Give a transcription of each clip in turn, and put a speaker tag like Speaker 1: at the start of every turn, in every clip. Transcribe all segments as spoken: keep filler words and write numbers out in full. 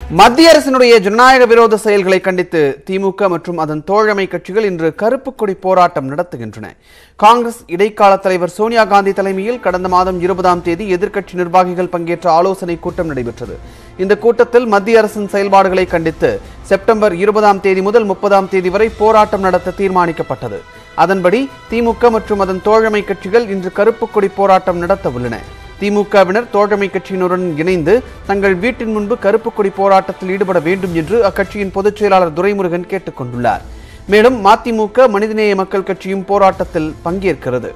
Speaker 1: மத்திய அரசினுடைய ஜனநாயக விரோத செயல்களை கண்டித்து திமுக மற்றும் அதன் தோழமை கட்சிகள் இன்று கருப்பு கொடி போராட்டம் நடத்துகின்றன. காங்கிரஸ் இடைக்கால தலைவர் சோனியா காந்தி தலைமையில் கடந்த மாதம் இருபதாம் தேதி எதிர்க்கட்சி நிர்வாகிகள் பங்கேற்ற ஆலோசனை கூட்டம் நடைபெற்றது. இந்த கூட்டத்தில் மத்திய அரசின் செயல்பாடுகளை கண்டித்து செப்டம்பர் இருபதாம் தேதி முதல் முப்பதாம் தேதி வரை போராட்டம் நடத்த தீர்மானிக்கப்பட்டது. அதன்படி திமுக மற்றும் அதன் தோழமை கட்சிகள் இன்று கருப்பு கொடி போராட்டம் நடத்த உள்ளன. திமுகவினர் தோழமை கட்சியினருடன் இணைந்து தங்கள் வீட்டின் முன்பு கருப்பு கொடி போராட்டத்தில் ஈடுபட வேண்டும் என்று அக்கட்சியின் பொதுச் செயலாளர் துரைமுருகன் கேட்டுக் கொண்டுள்ளார். மேலும் மதிமுக மனிதநேய மக்கள் கட்சியும் போராட்டத்தில் பங்கேற்கிறது.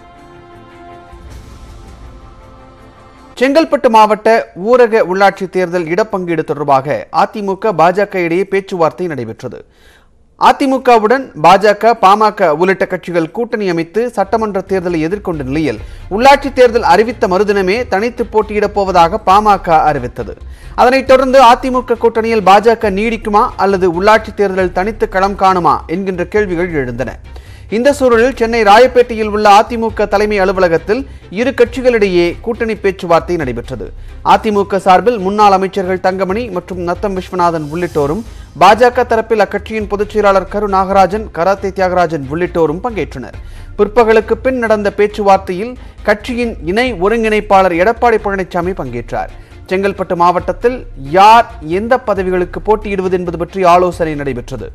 Speaker 1: செங்கல்பட்டு மாவட்ட ஊரக உள்ளாட்சி தேர்தல் இடப்பங்கீடு தொடர்பாக அதிமுக பாஜக இடையே பேச்சுவார்த்தை நடைபெற்றது. அதிமுகவுடன் பாஜக, பாமக உள்ளிட்ட கட்சிகள் கூட்டணி அமைத்து சட்டமன்ற தேர்தலை எதிர்கொண்ட நிலையில் உள்ளாட்சி தேர்தல் அறிவித்த மறுதினமே தனித்து போட்டியிடப் போவதாக பாமக அறிவித்தது. அதனைத் தொடர்ந்து அதிமுக கூட்டணியில் பாஜக நீடிக்குமா அல்லது உள்ளாட்சி தேர்தலில் தனித்து களம் காணுமா என்கின்ற கேள்விகள் எழுந்தன. இந்த சூழலில் சென்னை ராயப்பேட்டையில் உள்ள அதிமுக தலைமை அலுவலகத்தில் இரு கட்சிகளிடையே கூட்டணி பேச்சுவார்த்தை நடைபெற்றது. அதிமுக சார்பில் முன்னாள் அமைச்சர்கள் தங்கமணி மற்றும் நத்தம் விஸ்வநாதன் உள்ளிட்டோரும், பாஜக தரப்பில் அக்கட்சியின் பொதுச் செயலாளர் கரு நாகராஜன், கராத்தே தியாகராஜன் உள்ளிட்டோரும் பங்கேற்றனர். பிற்பகலுக்கு பின் நடந்த பேச்சுவார்த்தையில் கட்சியின் இணை ஒருங்கிணைப்பாளர் எடப்பாடி பழனிசாமி பங்கேற்றார். செங்கல்பட்டு மாவட்டத்தில் யார் எந்த பதவிகளுக்கு போட்டியிடுவது என்பது பற்றி ஆலோசனை நடைபெற்றது.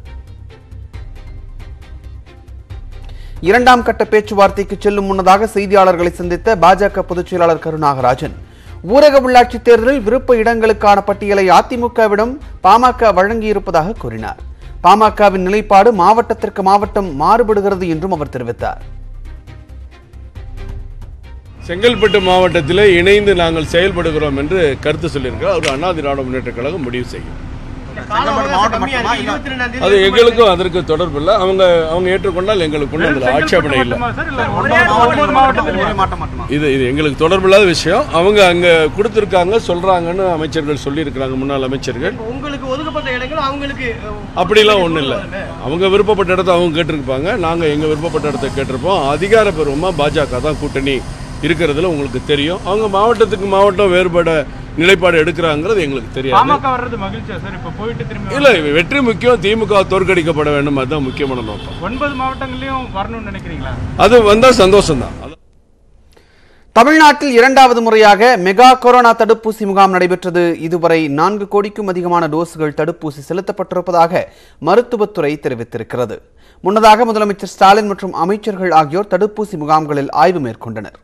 Speaker 1: இரண்டாம் கட்ட பேச்சுவார்த்தைக்கு செல்லும் முன்னதாக செய்தியாளர்களை சந்தித்த பாஜக பொதுச் செயலாளர் கரு நாகராஜன், ஊரக உள்ளாட்சி தேர்தலில் விருப்ப இடங்களுக்கான பட்டியலை அதிமுகவிடம் பாமக வழங்கியிருப்பதாக கூறினார். பாமகவின் நிலைப்பாடு மாவட்டத்திற்கு மாவட்டம் மாறுபடுகிறது என்றும் அவர் தெரிவித்தார்.
Speaker 2: செங்கல்பட்டு மாவட்டத்தில் இணைந்து நாங்கள் செயல்படுகிறோம் என்று கருத்து சொல்லியிருக்கிறார். அவர் அண்ணா திராவிட முன்னேற்ற கழகம் முடிவு செய்யும். அது எங்களுக்கும் அதற்கு தொடர்பு இல்லை. அவங்க அவங்க ஏற்றுக்கொண்டால் எங்களுக்கு ஒன்றும் அதில் ஆட்சேபனை இல்லை. இது இது எங்களுக்கு தொடர்பு இல்லாத விஷயம். அவங்க அங்க கொடுத்துருக்காங்க, சொல்றாங்கன்னு அமைச்சர்கள் சொல்லியிருக்கிறாங்க, முன்னாள் அமைச்சர்கள். அப்படிலாம் ஒன்றும் இல்லை. அவங்க விருப்பப்பட்ட இடத்த அவங்க கேட்டிருப்பாங்க, நாங்கள் எங்கள் விருப்பப்பட்ட இடத்த கேட்டிருப்போம். அதிகாரப்பூர்வமாக பாஜக தான் கூட்டணி இருக்கிறதுல உங்களுக்கு தெரியும். அவங்க மாவட்டத்துக்கு மாவட்டம் வேறுபட நிலைப்பாடு எடுக்கிறாங்கிறது எங்களுக்கு தெரியாது. இல்ல, வெற்றி முக்கியம், திமுக தோற்கடிக்கப்பட வேண்டும், அதுதான் முக்கியமான நோக்கம். ஒன்பது மாவட்டங்களையும் வரணும்னு நினைக்கிறீங்களா? அது வந்தா சந்தோஷம் தான்.
Speaker 1: தமிழ்நாட்டில் இரண்டாவது முறையாக மெகா கொரோனா தடுப்பூசி முகாம் நடைபெற்றது. இதுவரை நான்கு கோடிக்கும் அதிகமான டோஸ்கள் தடுப்பூசி செலுத்தப்பட்டிருப்பதாக மருத்துவத்துறை தெரிவித்திருக்கிறது. முன்னதாக முதலமைச்சர் ஸ்டாலின் மற்றும் அமைச்சர்கள் ஆகியோர் தடுப்பூசி முகாம்களில் ஆய்வு மேற்கொண்டனர்.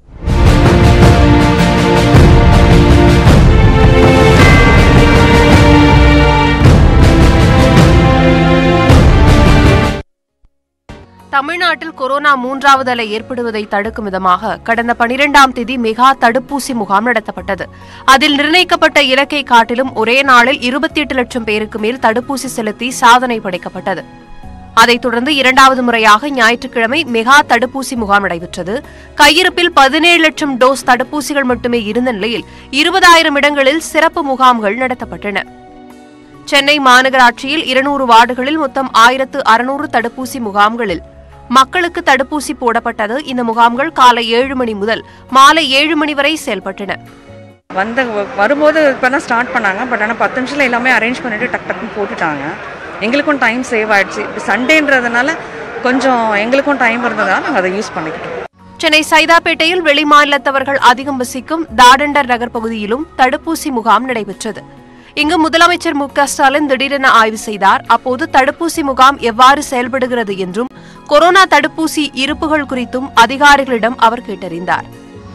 Speaker 3: தமிழ்நாட்டில் கொரோனா மூன்றாவது அலை ஏற்படுவதை தடுக்கும் விதமாக கடந்த பனிரெண்டாம் தேதி மெகா தடுப்பூசி முகாம் நடத்தப்பட்டது. அதில் நிர்ணயிக்கப்பட்ட இலக்கை காட்டிலும் ஒரே நாளில் இருபத்தி எட்டு லட்சம் பேருக்கு மேல் தடுப்பூசி செலுத்தி சாதனை படைக்கப்பட்டது. அதைத் தொடர்ந்து இரண்டாவது முறையாக ஞாயிற்றுக்கிழமை மெகா தடுப்பூசி முகாம் நடைபெற்றது. கையிருப்பில் பதினேழு லட்சம் டோஸ் தடுப்பூசிகள் மட்டுமே இருந்த நிலையில் இருபதாயிரம் இடங்களில் சிறப்பு முகாம்கள் நடத்தப்பட்டன. சென்னை மாநகராட்சியில் இருநூறு வார்டுகளில் மொத்தம் ஆயிரத்து அறுநூறு தடுப்பூசி முகாம்களில் மக்களுக்கு தடுப்பூசி போடப்பட்டது. இந்த முகாம்கள் காலை ஏழு மணி முதல் மாலை ஏழு மணி வரை செயல்பட்டன.
Speaker 4: வந்த வரும்போது இப்போ தான் ஸ்டார்ட் பண்ணாங்க. பட் ஆனால் பத்து நிமிஷத்தில் எல்லாமே அரேஞ்ச் பண்ணிட்டு டக் டக்குன்னு போட்டுட்டாங்க. எங்களுக்கும் டைம் சேவ் ஆயிடுச்சு. இப்போ சண்டேன்றதுனால கொஞ்சம் எங்களுக்கும் டைம் இருந்ததால் நாங்கள் அதை யூஸ் பண்ணிக்கிட்டோம்.
Speaker 3: சென்னை சைதாப்பேட்டையில் வெளிமாநிலத்தவர்கள் அதிகம் வசிக்கும் தாடண்டர் நகர் பகுதியிலும் தடுப்பூசி முகாம் நடைபெற்றது. இங்கு முதலமைச்சர் மு க ஸ்டாலின் திடீரென ஆய்வு செய்தார். அப்போது தடுப்பூசி முகாம் எவ்வாறு செயல்படுகிறது என்றும் கொரோனா தடுப்பூசி இருப்புகள் குறித்தும் அதிகாரிகளிடம் அவர் கேட்டறிந்தார்.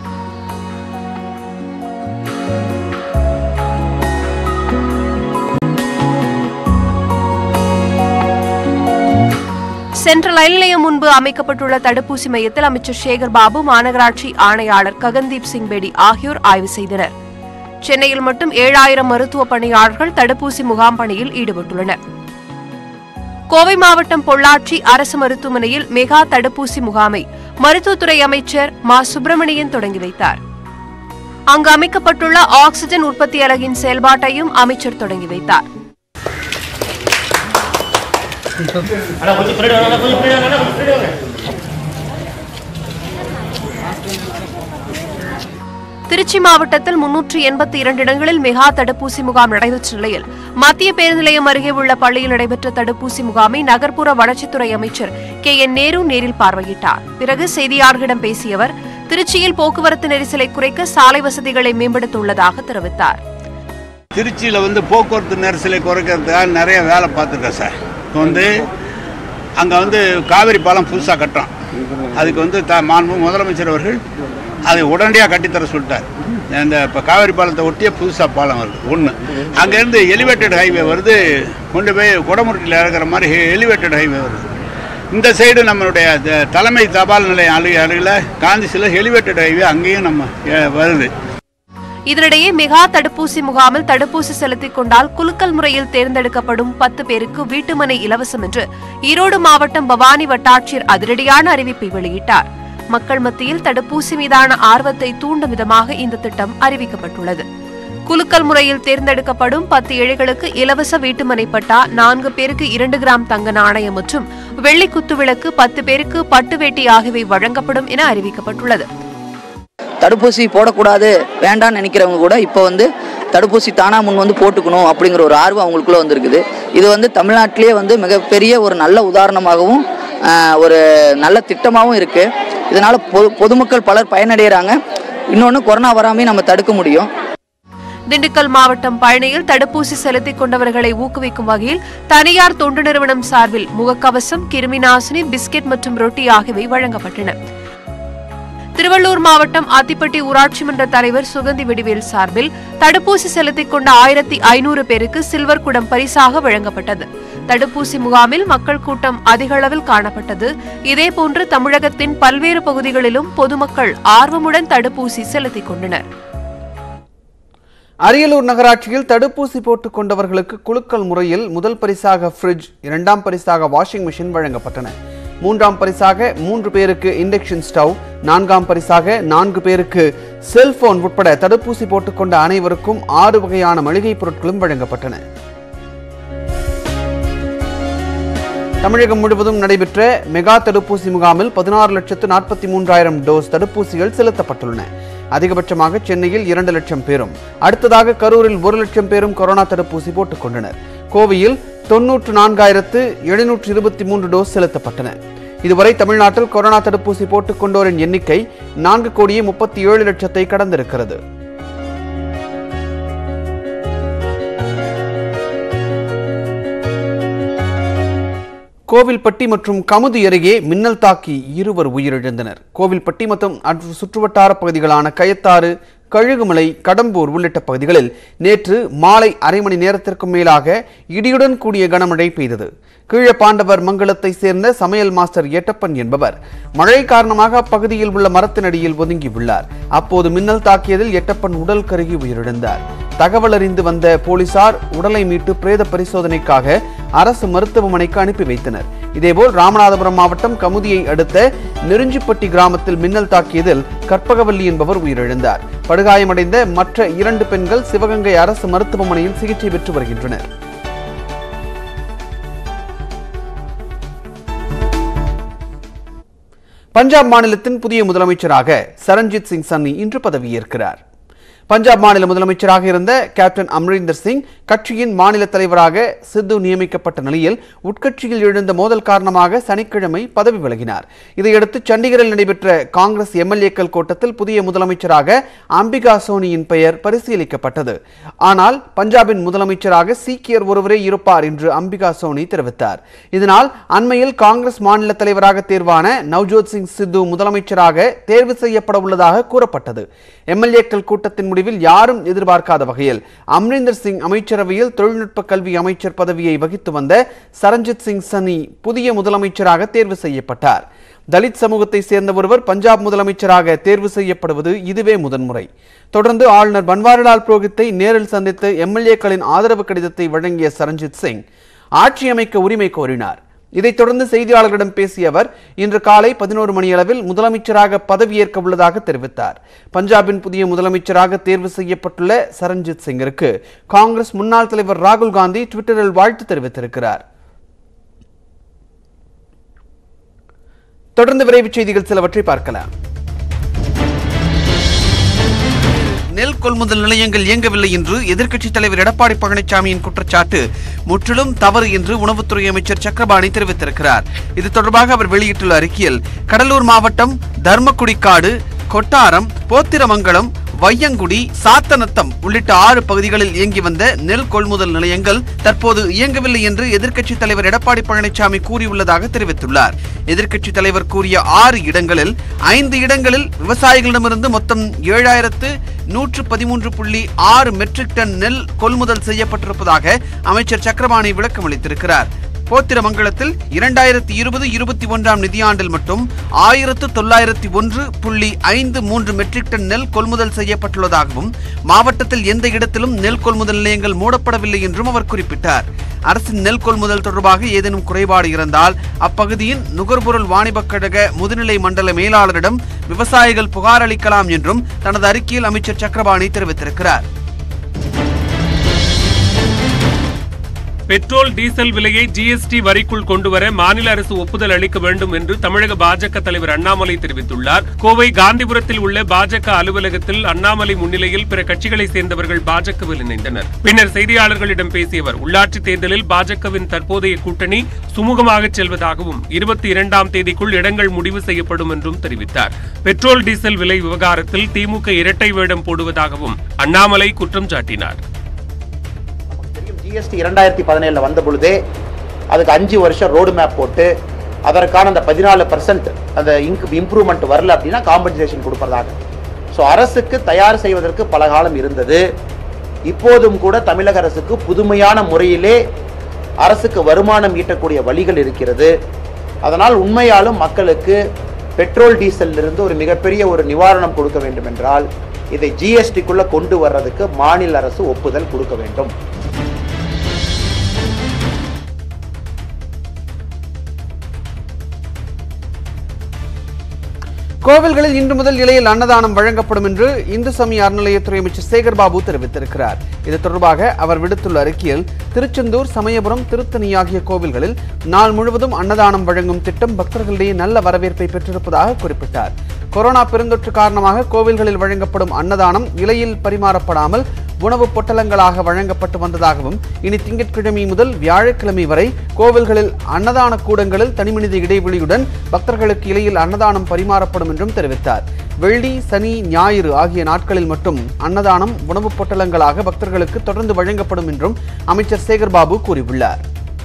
Speaker 3: சென்ட்ரல் ரயில் நிலையம் முன்பு அமைக்கப்பட்டுள்ள தடுப்பூசி மையத்தில் அமைச்சர் சேகர் பாபு, மாநகராட்சி ஆணையாளர் ககன்தீப் சிங் பேடி ஆகியோர் ஆய்வு செய்தனர். சென்னையில் மட்டும் ஏழாயிரம் மருத்துவ பணியாளர்கள் தடுப்பூசி முகாம் பணியில் ஈடுபட்டுள்ளனர். கோவை மாவட்டம் பொள்ளாச்சி அரசு மருத்துவமனையில் மெகா தடுப்பூசி முகாமை மருத்துவத்துறை அமைச்சர் மா சுப்பிரமணியன் தொடங்கி வைத்தார். அங்கு அமைக்கப்பட்டுள்ள ஆக்ஸிஜன் உற்பத்தி அலகின் செயல்பாட்டையும் அமைச்சர் தொடங்கி வைத்தார். திருச்சி மாவட்டத்தில் முன்னூற்று எண்பத்தி இரண்டு இடங்களில் மெகா தடுப்பூசி முகாம் நடைபெற்ற நிலையில் மத்திய பேருந்து நிலையம் அருகே உள்ள பள்ளியில் நடைபெற்ற தடுப்பூசி முகாமை நகர்ப்புற வளர்ச்சித்துறை அமைச்சர் கே என் நேரு நேரில் பார்வையிட்டார். பிறகு செய்தியாளர்களிடம் பேசிய அவர், திருச்சியில் போக்குவரத்து நெரிசலை குறைக்க சாலை வசதிகளை மேம்படுத்த உள்ளதாக தெரிவித்தார்.
Speaker 5: திருச்சியில் வந்து போக்குவரத்து நெரிசலை குறைக்கிறதுக்காக நிறைய வேலை பார்த்துட்டேன் சார். இப்போ வந்து அங்கே வந்து காவிரி பாலம் புதுசாக கட்டுறோம். அதுக்கு வந்து த மாண்பு முதலமைச்சர் அவர்கள் அதை உடனடியாக கட்டித்தர சொல்லிட்டார். இந்த இப்போ காவிரி பாலத்தை ஒட்டியே புதுசாக பாலம் வருது ஒன்று. அங்கேருந்து எலிவேட்டட் ஹைவே வருது, கொண்டு போய் குடமுருட்டியில் இறக்குற மாதிரி எலிவேட்டட் ஹைவே வருது. இந்த சைடு நம்மளுடைய தலைமை தபால் நிலையம் அருகே அருகில் காந்திசில எலிவேட்டட் ஹைவே அங்கேயும் நம்ம வருது.
Speaker 3: இதனிடையே மெகா தடுப்பூசி முகாமில் தடுப்பூசி செலுத்திக் கொண்டால் குலுக்கல் முறையில் தேர்ந்தெடுக்கப்படும் பத்து பேருக்கு வீட்டுமனை இலவசம் என்று ஈரோடு மாவட்டம் பவானி வட்டாட்சியர் அதிரடியான அறிவிப்பை வெளியிட்டார். மக்கள் மத்தியில் தடுப்பூசி மீதான ஆர்வத்தை தூண்டும் விதமாக இந்த திட்டம் அறிவிக்கப்பட்டுள்ளது. குலுக்கல் முறையில் தேர்ந்தெடுக்கப்படும் பத்து ஏழைகளுக்கு இலவச வீட்டுமனை பட்டா, நான்கு பேருக்கு இரண்டு கிராம் தங்க நாணயம் மற்றும் வெள்ளி குத்துவிளக்கு, பத்து பேருக்கு பட்டு வேட்டி ஆகியவை வழங்கப்படும் என அறிவிக்கப்பட்டுள்ளது.
Speaker 6: தடுப்பூசி போடக்கூடாது வேண்டாம்னு நினைக்கிறவங்க கூட இப்போ வந்து தடுப்பூசி தானா முன் வந்து போட்டுக்கணும் அப்படிங்கிற ஒரு ஆர்வம் அவங்களுக்குள்ள வந்திருக்குது. இது வந்து தமிழ்நாட்டிலேயே வந்து மிகப்பெரிய ஒரு நல்ல உதாரணமாகவும் ஒரு நல்ல திட்டமாகவும் இருக்கு. இதனால பொது பொதுமக்கள் பலர் பயனடைகிறாங்க. இன்னொன்று, கொரோனா வராமே நம்ம தடுக்க முடியும்.
Speaker 3: திண்டுக்கல் மாவட்டம் பழனியில் தடுப்பூசி செலுத்திக் கொண்டவர்களை ஊக்குவிக்கும் வகையில் தனியார் தொண்டு நிறுவனம் சார்பில் முகக்கவசம், கிருமிநாசினி, பிஸ்கெட் மற்றும் ரொட்டி ஆகியவை வழங்கப்பட்டன. திருவள்ளூர் மாவட்டம் ஆத்திப்பட்டி ஊராட்சி மன்ற தலைவர் சுகந்தி வெடிவேல் சார்பில் தடுப்பூசி செலுத்திக் கொண்ட ஆயிரத்தி ஐநூறு பேருக்கு சில்வர் குடம் பரிசாக வழங்கப்பட்டது. தடுப்பூசி முகாமில் மக்கள் கூட்டம் அதிக அளவில் காணப்பட்டது. இதேபோன்று தமிழகத்தின் பல்வேறு பகுதிகளிலும் பொதுமக்கள் ஆர்வமுடன் தடுப்பூசி செலுத்திக் கொண்டனர்.
Speaker 1: அரியலூர் நகராட்சியில் தடுப்பூசி போட்டுக் கொண்டவர்களுக்கு குலுக்கல் முறையில் முதல் பரிசாக ஃப்ரிட்ஜ், இரண்டாம் பரிசாக வாஷிங் மிஷின் வழங்கப்பட்டன. மூன்றாம் பரிசாக மூன்று பேருக்கு இண்டக்ஷன் ஸ்டவ், நான்காம் பரிசாக நான்கு பேருக்கு செல்போன் உட்பட தடுப்பூசி போட்டுக்கொண்ட அனைவருக்கும் ஆறு வகையான மளிகை பொருட்களும் வழங்கப்பட்டன. தமிழகம் முழுவதும் நடைபெற்ற மெகா தடுப்பூசி முகாமில் பதினாறு லட்சத்து நாற்பத்தி மூன்றாயிரம் டோஸ் தடுப்பூசிகள் செலுத்தப்பட்டுள்ளன. அதிகபட்சமாக சென்னையில் இரண்டு லட்சம் பேரும், அடுத்ததாக கரூரில் ஒரு லட்சம் பேரும் கொரோனா தடுப்பூசி போட்டுக் கொண்டனர். கோவையில் தொன்னூற்று நான்காயிரத்து எழுநூற்று இருபத்தி மூன்று டோஸ் செலுத்தப்பட்டன. இதுவரை தமிழ்நாட்டில் கொரோனா தடுப்பூசி போட்டுக் கொண்டோரின் எண்ணிக்கை நான்கு கோடியே முப்பத்தி ஏழு லட்சத்தை கடந்திருக்கிறது. கோவில்பட்டி மற்றும் கமுதி அருகே மின்னல் தாக்கி இருவர் உயிரிழந்தனர். கோவில்பட்டி மற்றும் சுற்றுவட்டார பகுதிகளான கயத்தாறு, கழுகுமலை, கடம்பூர் உள்ளிட்ட பகுதிகளில் நேற்று மாலை அரை மணி நேரத்திற்கும் மேலாக இடியுடன் கூடிய கனமழை பெய்தது. கீழப்பாண்டவர் மங்கலத்தை சேர்ந்த சமையல் மாஸ்டர் எட்டப்பன் என்பவர் மழை காரணமாக அப்பகுதியில் உள்ள மரத்தினடியில் ஒதுங்கி உள்ளார். அப்போது மின்னல் தாக்கியதில் எட்டப்பன் உடல் கருகி உயிரிழந்தார். தகவல் அறிந்து வந்த போலீசார் உடலை மீட்டு பிரேத பரிசோதனைக்காக அரசு மருத்துவமனைக்கு அனுப்பி வைத்தனர். இதேபோல் ராமநாதபுரம் மாவட்டம் கமுதியை அடுத்த நெருஞ்சிப்பட்டி கிராமத்தில் மின்னல் தாக்கியதில் கற்பகவல்லி என்பவர் உயிரிழந்தார். படுகாயமடைந்த மற்ற இரண்டு பெண்கள் சிவகங்கை அரசு மருத்துவமனையில் சிகிச்சை பெற்று வருகின்றனர். பஞ்சாப் மாநிலத்தின் புதிய முதலமைச்சராக சரண்ஜித் சிங் சன்னி இன்று பதவியேற்கிறார். பஞ்சாப் மாநில முதலமைச்சராக இருந்த கேப்டன் அமரிந்தர் சிங் கட்சியின் மாநில தலைவராக சித்து நியமிக்கப்பட்ட நிலையில் உட்கட்சியில் எழுந்த மோதல் காரணமாக சனிக்கிழமை பதவி விலகினார். இதையடுத்து சண்டிகரில் நடைபெற்ற காங்கிரஸ் எம்எல்ஏக்கள் கூட்டத்தில் புதிய முதலமைச்சராக அம்பிகா சோனியின் பெயர் பரிசீலிக்கப்பட்டது. ஆனால் பஞ்சாபின் முதலமைச்சராக சீக்கியர் ஒருவரே இருப்பார் என்று அம்பிகா சோனி தெரிவித்தார். இதனால் அண்மையில் காங்கிரஸ் மாநில தலைவராக தேர்வான நவ்ஜோத் சிங் சித்து முதலமைச்சராக தேர்வு செய்யப்பட உள்ளதாக கூறப்பட்டது. எம்எல்ஏக்கள் கூட்டத்தின் முடிவில் யாரும் எதிர்பார்க்காத வகையில் அமரிந்தர் சிங் அமைச்சரவையில் தொழில்நுட்ப கல்வி அமைச்சர் பதவியை வகித்து வந்த சரண்ஜித் சிங் சன்னி புதிய முதலமைச்சராக தேர்வு செய்யப்பட்டார். தலித் சமூகத்தை சேர்ந்த ஒருவர் பஞ்சாப் முதலமைச்சராக தேர்வு செய்யப்படுவது இதுவே முதன்முறை. தொடர்ந்து ஆளுநர் பன்வாரிலால் புரோஹித்தை நேரில் சந்தித்து எம்எல்ஏக்களின் ஆதரவு கடிதத்தை வழங்கிய சரண்ஜித் சிங் ஆட்சி அமைக்க உரிமை கோரினார். இதைத் தொடர்ந்து செய்தியாளர்களிடம் பேசிய அவர் இன்று காலை பதினோரு மணியளவில் முதலமைச்சராக பதவியேற்க உள்ளதாக தெரிவித்தார். பஞ்சாபின் புதிய முதலமைச்சராக தேர்வு செய்யப்பட்டுள்ள சரண்ஜித் சிங்கிற்கு காங்கிரஸ் முன்னாள் தலைவர் ராகுல் காந்தி ட்விட்டரில் வாழ்த்து தெரிவித்திருக்கிறார். தொடர்ந்து விரைவுச் செய்திகள் சிலவற்றை பார்க்கலாம். நெல் கொள்முதல் நிலையங்கள் இயங்கவில்லை என்று எதிர்க்கட்சித் தலைவர் எடப்பாடி பழனிசாமியின் குற்றச்சாட்டு முற்றிலும் தவறு என்று உணவுத்துறை அமைச்சர் சக்கரபாணி தெரிவித்திருக்கிறார். இது தொடர்பாக அவர் வெளியிட்டுள்ள அறிக்கையில் கடலூர் மாவட்டம் தர்மக்குடிக்காடு, கொட்டாரம், போத்திரமங்கலம், வையங்குடி, சாத்தனத்தம் உள்ளிட்ட ஆறு பகுதிகளில் இயங்கி வந்த நெல் கொள்முதல் நிலையங்கள் தற்போது இயங்கவில்லை என்று எதிர்க்கட்சித் தலைவர் எடப்பாடி பழனிசாமி கூறியுள்ளதாக தெரிவித்துள்ளார். எதிர்க்கட்சித் தலைவர் கூறிய ஆறு இடங்களில் ஐந்து இடங்களில் விவசாயிகளிடமிருந்து மொத்தம் ஏழாயிரத்து நூற்று பதிமூன்று புள்ளி ஆறு மெட்ரிக் டன் நெல் கொள்முதல் செய்யப்பட்டிருப்பதாக அமைச்சர் சக்கரபாணி விளக்கம் அளித்திருக்கிறார். போத்திரமங்கலத்தில் இரண்டாயிரத்தி இருபது இருபத்தி ஒன்றாம் நிதியாண்டில் மட்டும் ஆயிரத்து தொள்ளாயிரத்தி ஒன்று புள்ளி ஐந்து மூன்று மெட்ரிக் டன் நெல் கொள்முதல் செய்யப்பட்டுள்ளதாகவும் மாவட்டத்தில் எந்த இடத்திலும் நெல் கொள்முதல் நிலையங்கள் மூடப்படவில்லை என்றும் அவர் குறிப்பிட்டார். அரசின் நெல் கொள்முதல் தொடர்பாக ஏதேனும் குறைபாடு இருந்தால் அப்பகுதியின் நுகர்பொருள் வாணிபக் கழக முதுநிலை மண்டல மேலாளரிடம் விவசாயிகள் புகார் அளிக்கலாம் என்றும் தனது அறிக்கையில் அமைச்சர் சக்கரபாணி தெரிவித்திருக்கிறார்.
Speaker 7: பெட்ரோல் டீசல் விலையை ஜிஎஸ்டி வரிக்குள் கொண்டுவர மாநில அரசு ஒப்புதல் அளிக்க வேண்டும் என்று தமிழக பாஜக தலைவர் அண்ணாமலை தெரிவித்துள்ளார். கோவை காந்திபுரத்தில் உள்ள பாஜக அலுவலகத்தில் அண்ணாமலை முன்னிலையில் பிற கட்சிகளைச் சேர்ந்தவர்கள் பாஜகவில் இணைந்தனர். பின்னர் செய்தியாளர்களிடம் பேசிய அவர் உள்ளாட்சித் தேர்தலில் பாஜகவின் தற்போதைய கூட்டணி சுமூகமாக செல்வதாகவும் இருபத்தி இரண்டாம் தேதிக்குள் இடங்கள் முடிவு செய்யப்படும் என்றும் தெரிவித்தார். பெட்ரோல் டீசல் விலை விவகாரத்தில் திமுக இரட்டை வேடம் போடுவதாகவும் அண்ணாமலை குற்றம் சாட்டினார்.
Speaker 8: ஜிஎஸ்டி இரண்டாயிரத்தி பதினேழுல வந்த பொழுதே அதுக்கு அஞ்சு வருஷம் ரோடு மேப் போட்டு அதற்கான அந்த பதினாலு பர்சன்ட் அந்த இம்ப்ரூவ்மெண்ட் வரல அப்படின்னா காம்பன்சேஷன் கொடுப்பதாக. ஸோ அரசுக்கு தயார் செய்வதற்கு பல காலம் இருந்தது. இப்போதும் கூட தமிழக அரசுக்கு புதுமையான முறையிலே அரசுக்கு வருமானம் ஈட்டக்கூடிய வழிகள் இருக்கிறது. அதனால் உண்மையாலும் மக்களுக்கு பெட்ரோல் டீசல் இருந்து ஒரு மிகப்பெரிய ஒரு நிவாரணம் கொடுக்க வேண்டும் என்றால் இதை ஜிஎஸ்டிக்குள்ள கொண்டு வர்றதுக்கு மாநில அரசு ஒப்புதல் கொடுக்க வேண்டும்.
Speaker 1: கோவில்களில் இன்று முதல் இலையில் அன்னதானம் வழங்கப்படும் என்று இந்து சமய அறநிலையத்துறை அமைச்சர் சேகர்பாபு தெரிவித்திருக்கிறார். இது தொடர்பாக அவர் விடுத்துள்ள அறிக்கையில் திருச்செந்தூர், சமயபுரம், திருத்தணி ஆகிய கோவில்களில் நாள் முழுவதும் அன்னதானம் வழங்கும் திட்டம் பக்தர்களிடையே நல்ல வரவேற்பை பெற்றிருப்பதாக குறிப்பிட்டார். கொரோனா பெருந்தொற்று காரணமாக கோவில்களில் வழங்கப்படும் அன்னதானம் இலையில் பரிமாறப்படாமல் உணவுப் பொட்டலங்களாக வழங்கப்பட்டு வந்ததாகவும் இனி திங்கட்கிழமை முதல் வியாழக்கிழமை வரை கோவில்களில் அன்னதான கூடங்களில் தனிமனித இடைவெளியுடன் பக்தர்களுக்கு இலையில் அன்னதானம் பரிமாறப்படும் என்றும் தெரிவித்தார். வெள்ளி, சனி, ஞாயிறு ஆகிய நாட்களில் மட்டும் அன்னதானம் உணவுப் பொட்டலங்களாக பக்தர்களுக்கு தொடர்ந்து வழங்கப்படும் என்றும் அமைச்சர் சேகர்பாபு கூறியுள்ளார்.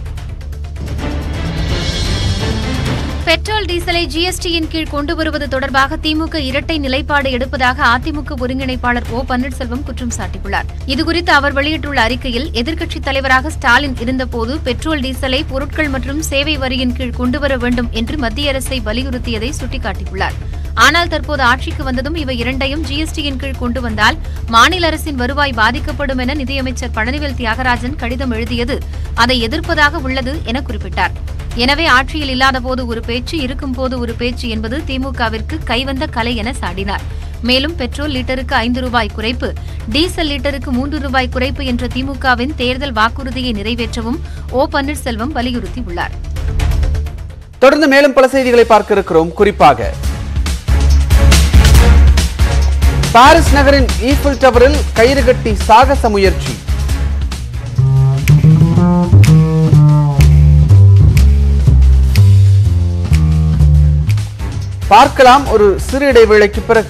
Speaker 9: பெட்ரோல் டீசலை ஜிஎஸ்டியின் கீழ் கொண்டு வருவது தொடர்பாக திமுக இரட்டை நிலைப்பாடு எடுப்பதாக அதிமுக ஒருங்கிணைப்பாளர் ஓ பன்னீர்செல்வம் குற்றம் சாட்டியுள்ளார். இதுகுறித்து அவர் வெளியிட்டுள்ள அறிக்கையில் எதிர்க்கட்சித் தலைவராக ஸ்டாலின் இருந்தபோது பெட்ரோல் டீசலை பொருட்கள் மற்றும் சேவை வரியின் கீழ் கொண்டுவர வேண்டும் என்று மத்திய அரசை வலியுறுத்தியதை சுட்டிக்காட்டியுள்ளார். ஆனால் தற்போது ஆட்சிக்கு வந்ததும் இவை இரண்டையும் ஜிஎஸ்டியின் கீழ் கொண்டு வந்தால் மாநில அரசின் வருவாய் பாதிக்கப்படும் என நிதியமைச்சர் பழனிவேல் தியாகராஜன் கடிதம் எழுதியது அதை எதிர்ப்பதாக உள்ளது என குறிப்பிட்டார். எனவே ஆட்சியில் இல்லாதபோது ஒரு பேச்சு, இருக்கும் போது ஒரு பேச்சு என்பது திமுகவிற்கு கைவந்த கலை என சாடினார். மேலும் பெட்ரோல் லிட்டருக்கு ஐந்து ரூபாய் குறைப்பு, டீசல் லிட்டருக்கு மூன்று ரூபாய் குறைப்பு என்ற திமுகவின் தேர்தல் வாக்குறுதியை நிறைவேற்றவும் ஓ பன்னீர்செல்வம் வலியுறுத்தியுள்ளார்.
Speaker 1: தொடர்ந்து மேலும் பல செய்திகளை பார்க்க இருக்கிறோம். குறிப்பாக பாரிஸ் நகரின் ஈஃபில் டவரில் கயிறு கட்டி சாகச முயற்சி. பார்க்கலாம் ஒரு சிறு இடைவேளைக்கு பிறகு.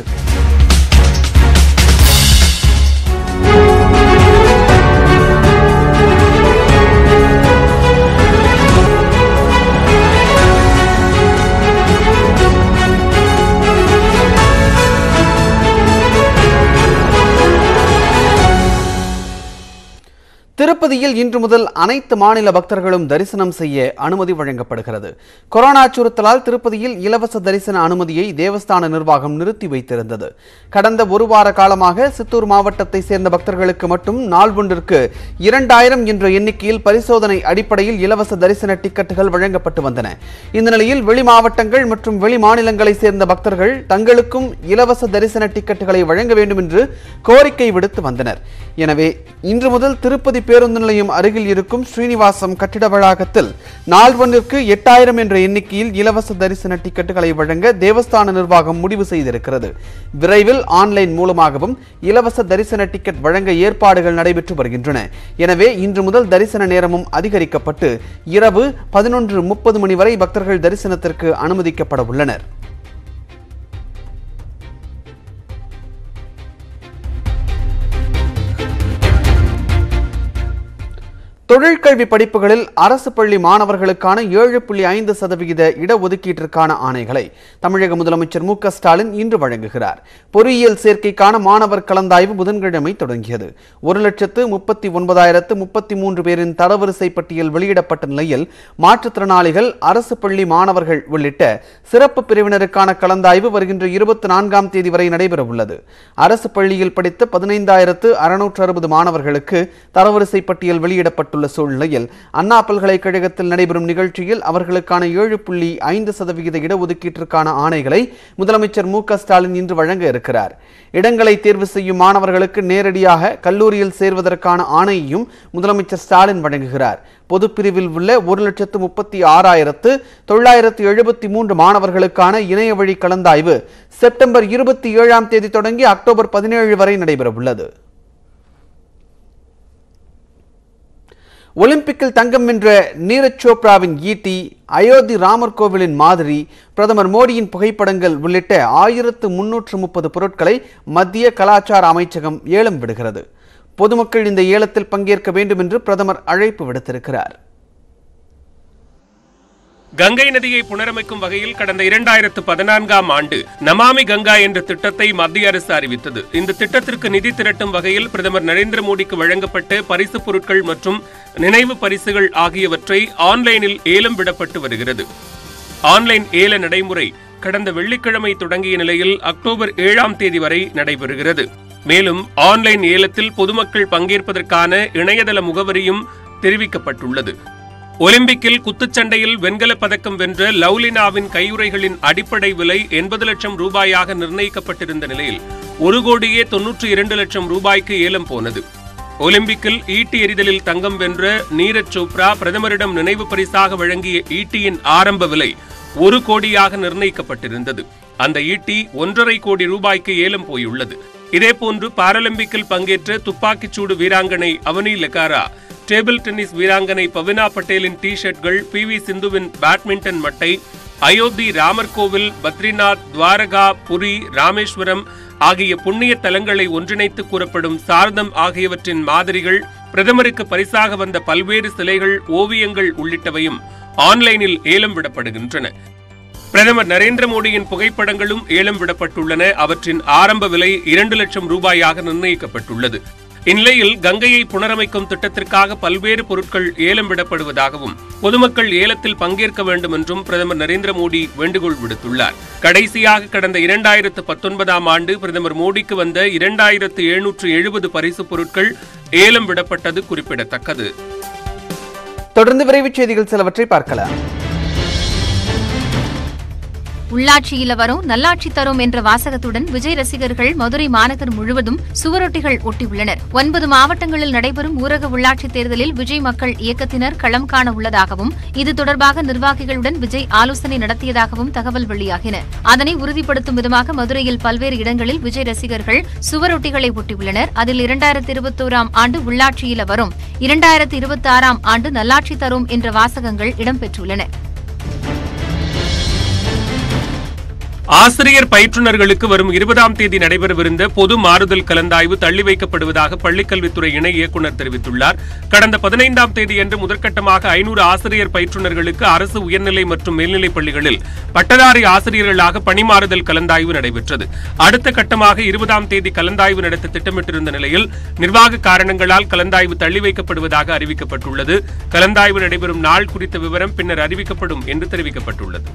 Speaker 1: திருப்பதியில் இன்று முதல் அனைத்து மாநில பக்தர்களும் தரிசனம் செய்ய அனுமதி வழங்கப்படுகிறது. கொரோனா அச்சுறுத்தலால் திருப்பதியில் இலவச தரிசன அனுமதியை தேவஸ்தான நிர்வாகம் நிறுத்தி வைத்திருந்தது. கடந்த ஒரு வார காலமாக சித்தூர் மாவட்டத்தை சேர்ந்த பக்தர்களுக்கு மட்டும் நாள் ஒன்றிற்கு இரண்டாயிரம் என்ற எண்ணிக்கையில் பரிசோதனை அடிப்படையில் இலவச தரிசன டிக்கெட்டுகள் வழங்கப்பட்டு வந்தன. இந்த நிலையில் வெளி மாவட்டங்கள் மற்றும் வெளி மாநிலங்களை சேர்ந்த பக்தர்கள் தங்களுக்கும் இலவச தரிசன டிக்கெட்டுகளை வழங்க வேண்டும் என்று கோரிக்கை விடுத்து வந்தனர். எனவே இன்று முதல் திருப்பதி பேருந்து நிலையம் அருகில் இருக்கும் ஸ்ரீனிவாசம் கட்டிட வளாகத்தில் நாள் ஒன்றிற்கு எட்டாயிரம் என்ற எண்ணிக்கையில் இலவச தரிசன டிக்கெட்டுகளை வழங்க தேவஸ்தான நிர்வாகம் முடிவு செய்திருக்கிறது. விரைவில் ஆன்லைன் மூலமாகவும் இலவச தரிசன டிக்கெட் வழங்க ஏற்பாடுகள் நடைபெற்று வருகின்றன. எனவே இன்று முதல் தரிசன நேரமும் அதிகரிக்கப்பட்டு இரவு பதினொன்று முப்பது மணி வரை பக்தர்கள் தரிசனத்திற்கு அனுமதிக்கப்பட உள்ளனர். தொழிற்கல்வி படிப்புகளில் அரசு பள்ளி மாணவர்களுக்கான ஏழு புள்ளி ஐந்து சதவிகித இடஒதுக்கீட்டிற்கான ஆணைகளை தமிழக முதலமைச்சர் மு க ஸ்டாலின் இன்று வழங்குகிறார். பொறியியல் சேர்க்கைக்கான மாணவர் கலந்தாய்வு புதன்கிழமை தொடங்கியது. ஒரு லட்சத்து முப்பத்தி ஒன்பதாயிரத்து முப்பத்தி மூன்று பேரின் தரவரிசை பட்டியல் வெளியிடப்பட்ட நிலையில் மாற்றுத்திறனாளிகள், அரசு பள்ளி மாணவர்கள் உள்ளிட்ட சிறப்பு பிரிவினருக்கான கலந்தாய்வு வருகின்ற இருபத்தி நான்காம் தேதி வரை நடைபெற உள்ளது. அரசு பள்ளியில் படித்த பதினைந்தாயிரத்து அறுநூற்று அறுபது மாணவர்களுக்கு தரவரிசை பட்டியல் வெளியிடப்பட்டு சூழ்நிலையில் அண்ணா பல்கலைக்கழகத்தில் நடைபெறும் நிகழ்ச்சியில் அவர்களுக்கான ஏழு புள்ளி ஐந்து சதவிகித இடஒதுக்கீட்டிற்கான ஆணைகளை முதலமைச்சர் மு க ஸ்டாலின் இன்று வழங்க இருக்கிறார். இடங்களை தேர்வு செய்யும் மாணவர்களுக்கு நேரடியாக கல்லூரியில் சேர்வதற்கான ஆணையையும் முதலமைச்சர் ஸ்டாலின் வழங்குகிறார். பொதுப்பிரிவில் உள்ள ஒரு லட்சத்து முப்பத்தி ஆறாயிரத்து தொள்ளாயிரத்து எழுபத்தி மூன்று மாணவர்களுக்கான இணைய வழி கலந்தாய்வு செப்டம்பர் இருபத்தி ஏழாம் தேதி தொடங்கி அக்டோபர் பதினேழு வரை நடைபெற உள்ளது. ஒலிம்பிக்கில் தங்கம் வென்ற நீரஜ் சோப்ராவின் ஈட்டி, அயோத்தி ராமர் கோவிலின் மாதிரி, பிரதமர் மோடியின் புகைப்படங்கள் உள்ளிட்ட ஆயிரத்து முன்னூற்று முப்பது பொருட்களை மத்திய கலாச்சார அமைச்சகம் ஏலம் விடுகிறது. பொதுமக்கள் இந்த ஏலத்தில் பங்கேற்க வேண்டும் என்று பிரதமர் அழைப்பு விடுத்திருக்கிறார்.
Speaker 7: கங்கை நதியை புனரமைக்கும் வகையில் கடந்த இரண்டாயிரத்து பதினான்காம் ஆண்டு நமாமி கங்கா என்ற திட்டத்தை மத்திய அரசு அறிவித்தது. இந்த திட்டத்திற்கு நிதி திரட்டும் வகையில் பிரதமர் நரேந்திர மோடிக்கு வழங்கப்பட்ட பரிசு பொருட்கள் மற்றும் நினைவு பரிசுகள் ஆகியவற்றை ஆன்லைனில் ஏலம் விடப்பட்டு வருகிறது. ஆன்லைன் ஏல நடைமுறை கடந்த வெள்ளிக்கிழமை தொடங்கிய நிலையில் அக்டோபர் ஏழாம் தேதி வரை நடைபெறுகிறது. மேலும் ஆன்லைன் ஏலத்தில் பொதுமக்கள் பங்கேற்பதற்கான இணையதள முகவரியும் தெரிவிக்கப்பட்டுள்ளது. ஒலிம்பிக்கில் குத்துச்சண்டையில் வெண்கலப் பதக்கம் வென்ற லவ்லினாவின் கையுறைகளின் அடிப்படை விலை எண்பது லட்சம் ரூபாயாக நிர்ணயிக்கப்பட்டிருந்த நிலையில் ஒரு கோடியே தொன்னூற்றி இரண்டு லட்சம் ரூபாய்க்கு ஏலம் போனது. ஒலிம்பிக்கில் ஈட்டி எறிதலில் தங்கம் வென்ற நீரஜ் சோப்ரா பிரதமரிடம் நினைவு பரிசாக வழங்கிய ஈட்டியின் ஆரம்ப விலை ஒரு கோடியாக நிர்ணயிக்கப்பட்டிருந்தது. அந்த ஈட்டி ஒன்றரை கோடி ரூபாய்க்கு ஏலம் போயுள்ளது. இதேபோன்று பாராலிம்பிக்கில் பங்கேற்ற துப்பாக்கிச்சூடு வீராங்கனை அவனி லெகாரா, டேபிள் டென்னிஸ் வீராங்கனை பவினா பட்டேலின் டி ஷர்ட்கள், பி வி சிந்துவின் பேட்மிண்டன் மட்டை, அயோத்தி ராமர் கோவில், பத்ரிநாத், துவாரகா, புரி, ராமேஸ்வரம் ஆகிய புண்ணிய தலங்களை ஒன்றிணைத்து கூறப்படும் சாரதம் ஆகியவற்றின் மாதிரிகள், பிரதமருக்கு பரிசாக வந்த பல்வேறு சிலைகள், ஓவியங்கள் உள்ளிட்டவையும் ஆன்லைனில் ஏலம் விடப்படுகின்றன. பிரதமர் நரேந்திர மோடியின் புகைப்படங்களும் ஏலம் விடப்பட்டுள்ளன. அவற்றின் ஆரம்ப விலை இரண்டு லட்சம் ரூபாயாக நிர்ணயிக்கப்பட்டுள்ளது. இந்நிலையில் கங்கையை புனரமைக்கும் திட்டத்திற்காக பல்வேறு பொருட்கள் ஏலம் விடப்படுவதாகவும் பொதுமக்கள் ஏலத்தில் பங்கேற்க வேண்டும் என்றும் பிரதமர் நரேந்திர மோடி வேண்டுகோள் விடுத்துள்ளார். கடைசியாக கடந்த இரண்டாயிரத்து பத்தொன்பதாம் ஆண்டு பிரதமர் மோடிக்கு வந்த இரண்டாயிரத்து எழுநூற்று எழுபது பரிசு பொருட்கள் ஏலம் விடப்பட்டது குறிப்பிடத்தக்கது.
Speaker 1: தொடர்ந்து விரைவுச் செய்திகள் சிலவற்றை பார்க்கலாம்.
Speaker 9: உள்ளாட்சியில வரும் நல்லாட்சி தரும் என்ற வாசகத்துடன் விஜய் ரசிகர்கள் மதுரை மாநகர் முழுவதும் சுவரொட்டிகள் ஒட்டியுள்ளனர். ஒன்பது மாவட்டங்களில் நடைபெறும் ஊரக உள்ளாட்சித் தேர்தலில் விஜய் மக்கள் இயக்கத்தினர் களம் காண உள்ளதாகவும் இது தொடர்பாக நிர்வாகிகளுடன் விஜய் ஆலோசனை நடத்தியதாகவும் தகவல் வெளியாகின. அதனை உறுதிப்படுத்தும் விதமாக மதுரையில் பல்வேறு இடங்களில் விஜய் ரசிகர்கள் சுவரொட்டிகளை ஒட்டியுள்ளனர். அதில் இரண்டாயிரத்தி இருபத்தோராம் ஆண்டு உள்ளாட்சியில வரும், இரண்டாயிரத்தி இருபத்தி ஆறாம் ஆண்டு நல்லாட்சி தரும் என்ற வாசகங்கள் இடம்பெற்றுள்ளன.
Speaker 7: ஆசிரியர் பயிற்றுநர்களுக்கு வரும் இருபதாம் தேதி நடைபெறவிருந்த பொது மாறுதல் கலந்தாய்வு தள்ளி வைக்கப்படுவதாக பள்ளிக்கல்வித்துறை இணை இயக்குநர் தெரிவித்துள்ளார். கடந்த பதினைந்தாம் தேதியன்று முதற்கட்டமாக ஐநூறு ஆசிரியர் பயிற்றுநர்களுக்கு அரசு உயர்நிலை மற்றும் மேல்நிலைப் பள்ளிகளில் பட்டதாரி ஆசிரியர்களாக பணிமாறுதல் கலந்தாய்வு நடைபெற்றது. அடுத்த கட்டமாக இருபதாம் தேதி கலந்தாய்வு நடத்த திட்டமிட்டிருந்த நிலையில் நிர்வாக காரணங்களால் கலந்தாய்வு தள்ளி வைக்கப்படுவதாக அறிவிக்கப்பட்டுள்ளது. கலந்தாய்வு நடைபெறும் நாள் குறித்த விவரம் பின்னர் அறிவிக்கப்படும் என்று தெரிவிக்கப்பட்டுள்ளது.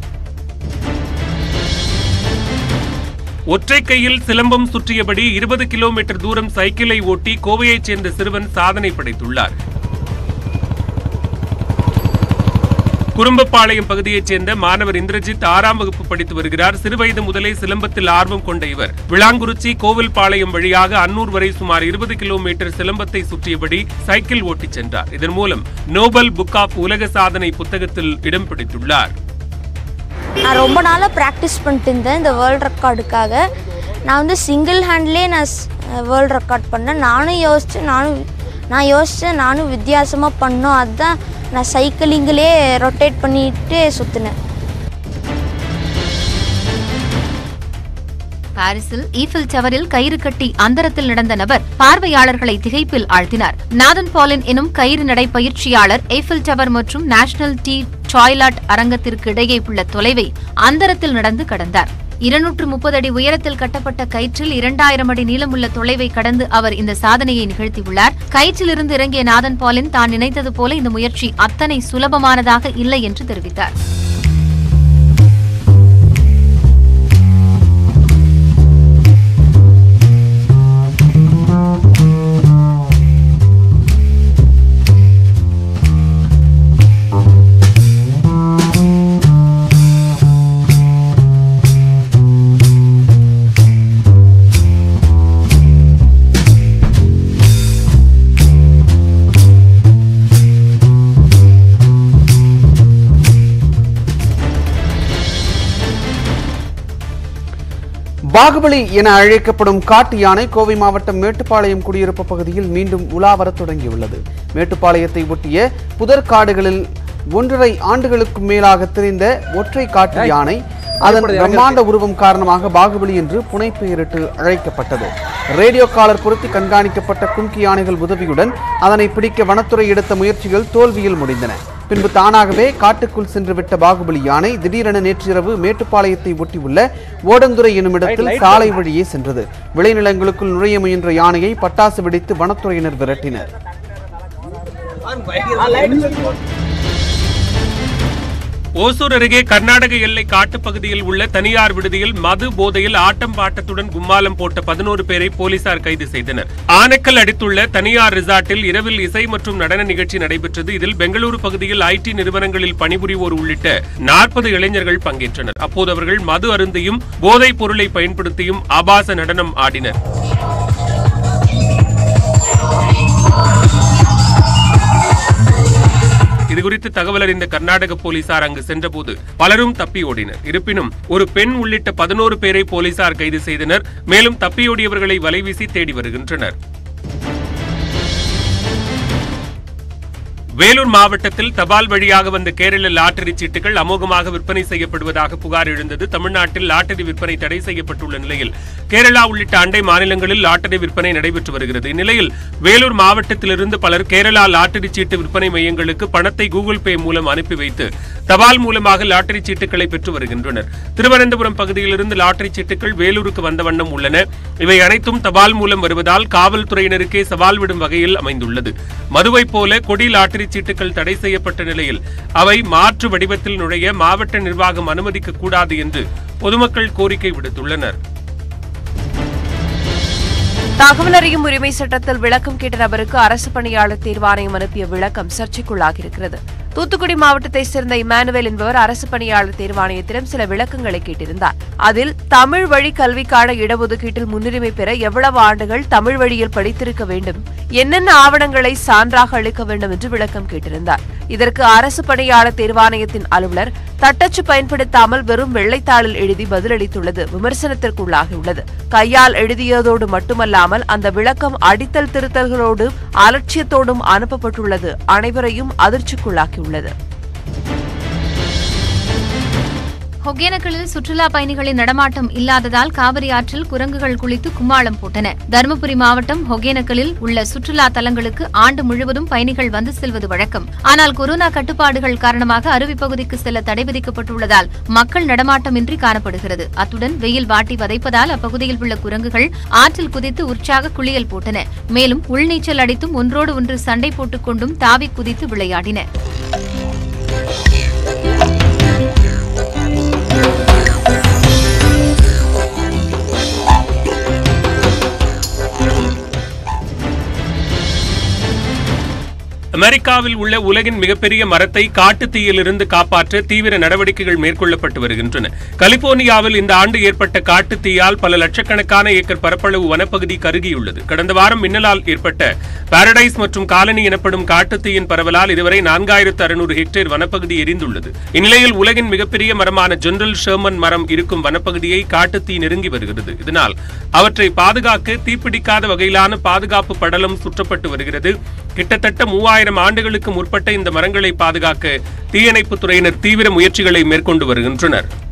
Speaker 7: ஒற்றை கையில் சிலம்பம் சுற்றியபடி இருபது கிலோமீட்டர் தூரம் சைக்கிளை ஓட்டி கோவையைச் சேர்ந்த சிறுவன் சாதனை படைத்துள்ளார். குறும்பப்பாளையம் பகுதியைச் சேர்ந்த மாணவர் இந்திரஜித் ஆறாம் வகுப்பு படித்து வருகிறார். சிறுவயது முதலே சிலம்பத்தில் ஆர்வம் கொண்ட இவர் விளாங்குறிச்சி கோவில்பாளையம் வழியாக அன்னூர் வரை சுமார் இருபது கிலோமீட்டர் சிலம்பத்தை சுற்றியபடி சைக்கிள் ஓட்டிச் சென்றார். இதன் மூலம் நோபல் புக் ஆப் உலக சாதனை புத்தகத்தில் இடம் பிடித்துள்ளார்.
Speaker 10: நான் ரொம்ப நாளாக ப்ராக்டிஸ் பண்ணிட்டு இருந்தேன் இந்த வேர்ல்ட் ரெக்கார்டுக்காக. நான் வந்து சிங்கிள் ஹேண்ட்லேயே நான் வேர்ல்ட் ரெக்கார்ட் பண்ணேன். நானும் யோசிச்சு நானும் நான் யோசித்தேன் நானும் வித்தியாசமாக பண்ணோம். அதுதான் நான் சைக்கிளிங்கிலே ரொட்டேட் பண்ணிட்டு சுற்றினேன்.
Speaker 9: பாரிஸில் ஈஃபில் டவரில் கயிறு கட்டி அந்தரத்தில் நடந்த நபர் பார்வையாளர்களை திகைப்பில் ஆழ்த்தினார். நாதன் பாலின் எனும் கயிறு நடை பயிற்சியாளர் ஈஃபில் டவர் மற்றும் நேஷனல் டி டாய்லெட் அரங்கத்திற்கு இடையே உள்ள தொலைவை அந்தரத்தில் நடந்து கடந்தார். இருநூற்று முப்பது அடி உயரத்தில் கட்டப்பட்ட கயிற்றில் இரண்டாயிரம் அடி நீளமுள்ள தொலைவை கடந்து அவர் இந்த சாதனையை நிகழ்த்தியுள்ளார். கயிற்றிலிருந்து இறங்கிய நாதன் பாலின் தான் நினைத்தது போல இந்த முயற்சி அத்தனை சுலபமானதாக இல்லை என்று தெரிவித்தார்.
Speaker 1: பாகுபலி என அழைக்கப்படும் காட்டு யானை கோவை மாவட்டம் மேட்டுப்பாளையம் குடியிருப்பு பகுதியில் மீண்டும் உலா வரத் தொடங்கியுள்ளது. மேட்டுப்பாளையத்தை ஒட்டிய புதற்காடுகளில் ஒன்றரை ஆண்டுகளுக்கு மேலாக திரிந்த ஒற்றை காட்டு யானை அதன் பிரம்மாண்ட உருவம் காரணமாக பாகுபலி என்று புனைப்பெயரிட்டு அழைக்கப்பட்டது. ரேடியோ காலர் பொருத்தி கண்காணிக்கப்பட்ட கும்கி யானைகள் உதவியுடன் அதனை பிடிக்க வனத்துறை எடுத்த முயற்சிகள் தோல்வியில் முடிந்தன. பின்பு தானாகவே காட்டுக்குள் சென்றுவிட்ட பாகுபலி யானை திடீரென நேற்றிரவு மேட்டுப்பாளையத்தை ஒட்டியுள்ள ஓடந்துறை எனும் இடத்தில் சாலை வழியே சென்றது. விளைநிலங்களுக்குள் நுழைய முயன்ற யானையை பட்டாசு வெடித்து வனத்துறையினர் விரட்டினர்.
Speaker 7: ஓசூர் அருகே கர்நாடக எல்லை காட்டுப்பகுதியில் உள்ள தனியார் விடுதியில் மது போதையில் ஆட்டம் பாட்டத்துடன் கும்மாலம் போட்ட பதினோரு பேரை போலீசார் கைது செய்தனர். ஆனைக்கல் அடுத்துள்ள தனியார் ரிசார்ட்டில் இரவில் இசை மற்றும் நடன நிகழ்ச்சி நடைபெற்றது. இதில் பெங்களூரு பகுதியில் ஐடி நிறுவனங்களில் பணிபுரிவோர் உள்ளிட்ட நாற்பது இளைஞர்கள் பங்கேற்றனர். அப்போது அவர்கள் மது அருந்தியும் போதைப் பொருளை பயன்படுத்தியும் ஆபாச நடனம் ஆடினர். இதுகுறித்து தகவல் அறிந்த கர்நாடக போலீசார் அங்கு சென்றபோது பலரும் தப்பி ஓடினர். இருப்பினும் ஒரு பெண் உள்ளிட்ட பதினோரு பேரை போலீசார் கைது செய்தனர். மேலும் தப்பியோடியவர்களை வலைவீசி தேடி வருகின்றனர். வேலூர் மாவட்டத்தில் தபால் வழியாக வந்த கேரள லாட்டரி சீட்டுகள் அமோகமாக விற்பனை செய்யப்படுவதாக புகார் எழுந்தது. தமிழ்நாட்டில் லாட்டரி விற்பனை தடை செய்யப்பட்டுள்ள நிலையில் கேரளா உள்ளிட்ட அண்டை மாநிலங்களில் லாட்டரி விற்பனை நடைபெற்று வருகிறது. இந்நிலையில் வேலூர் மாவட்டத்திலிருந்து பலர் கேரளா லாட்டரி சீட்டு விற்பனை மையங்களுக்கு பணத்தை கூகுள் பே மூலம் அனுப்பி வைத்து தபால் மூலமாக லாட்டரி சீட்டுகளை பெற்று வருகின்றனர். திருவனந்தபுரம் பகுதியிலிருந்து லாட்டரி சீட்டுகள் வேலூருக்கு வந்த வண்ணம் உள்ளன. இவை அனைத்தும் தபால் மூலம் வருவதால் காவல்துறையினருக்கே சவால் விடும் வகையில் அமைந்துள்ளது. மதுவை போல கொடி லாட்டரி சீட்டுகள் தடை செய்யப்பட்ட நிலையில் அவை மாற்று வடிவத்தில் நுழைய மாவட்ட நிர்வாகம் அனுமதிக்க கூடாது என்று பொதுமக்கள் கோரிக்கை விடுத்துள்ளனர்.
Speaker 3: தகவல் அறியும் உரிமை சட்டத்தில் விளக்கம் கேட்ட நபருக்கு அரசு பணியாளர் தேர்வாணையம் அனுப்பிய விளக்கம் சர்ச்சைக்குள்ளாகியிருக்கிறது. தூத்துக்குடி மாவட்டத்தைச் சேர்ந்த இமானுவேல் என்பவர் அரசு பணியாளர் தேர்வாணையத்திடம் சில விளக்கங்களை கேட்டிருந்தார். அதில் தமிழ் வழி கல்விக்கான இடஒதுக்கீட்டில் முன்னுரிமை பெற எவ்வளவு ஆண்டுகள் தமிழ் வழியில் படித்திருக்க வேண்டும், என்னென்ன ஆவணங்களை சான்றாக அளிக்க வேண்டும் என்று விளக்கம் கேட்டிருந்தார். இதற்கு அரசு பணியாளர் தேர்வாணையத்தின் அலுவலர் தட்டச்சு பயன்படுத்தாமல் வெறும் வெள்ளைத்தாளில் எழுதி பதிலளித்துள்ளது விமர்சனத்திற்குள்ளாகியுள்ளது. கையால் எழுதியதோடு மட்டுமல்லாமல் அந்த விளக்கம் அடித்தல் திருத்தல்களோடு அலட்சியத்தோடும் அனுப்பப்பட்டுள்ளது அனைவரையும் அதிர்ச்சிக்குள்ளாக்கியுள்ளது.
Speaker 9: ஒகேனக்கலில் சுற்றுலா பயணிகளின் நடமாட்டம் இல்லாததால் காவிரி ஆற்றில் குரங்குகள் குளித்து கும்மாளம் போட்டன. தருமபுரி மாவட்டம் ஒகேனக்கலில் உள்ள சுற்றுலா தலங்களுக்கு ஆண்டு முழுவதும் பயணிகள் வந்து செல்வது வழக்கம். ஆனால் கொரோனா கட்டுப்பாடுகள் காரணமாக அருவி பகுதிக்கு செல்ல தடை விதிக்கப்பட்டுள்ளதால் மக்கள் நடமாட்டமின்றி காணப்படுகிறது. அத்துடன் வெயில் வாட்டி வதைப்பதால் அப்பகுதியில் உள்ள குரங்குகள் ஆற்றில் குதித்து உற்சாக குளியல் போட்டன. மேலும் உள்நீச்சல் அடித்தும் ஒன்றோடு ஒன்று சண்டை போட்டுக் கொண்டும் தாவி குதித்து விளையாடின.
Speaker 7: அமெரிக்காவில் உள்ள உலகின் மிகப்பெரிய மரத்தை காட்டு தீயிலிருந்து காப்பாற்ற தீவிர நடவடிக்கைகள் மேற்கொள்ளப்பட்டு வருகின்றன. கலிபோர்னியாவில் இந்த ஆண்டு ஏற்பட்ட காட்டு தீயால் பல லட்சக்கணக்கான ஏக்கர் பரப்பளவு வனப்பகுதி கருகியுள்ளது. கடந்த வாரம் மின்னலால் ஏற்பட்ட பாரடைஸ் மற்றும் காலனி எனப்படும் காட்டு தீயின் பரவலால் இதுவரை நான்காயிரத்து அறுநூறு ஹெக்டேர் வனப்பகுதி எரிந்துள்ளது. இந்நிலையில் உலகின் மிகப்பெரிய மரமான ஜெனரல் ஷெர்மன் மரம் இருக்கும் வனப்பகுதியை காட்டு தீ நெருங்கி வருகிறது. இதனால் அவற்றை பாதுகாக்க தீப்பிடிக்காத வகையிலான பாதுகாப்பு படலம் சுற்றப்பட்டு வருகிறது. கிட்டத்தட்ட மூவாயிரம் ஆண்டுகளுக்கு முற்பட்ட இந்த மரங்களை பாதுகாக்க தீயணைப்புத் துறையினர் தீவிர முயற்சிகளை மேற்கொண்டு வருகின்றனர்.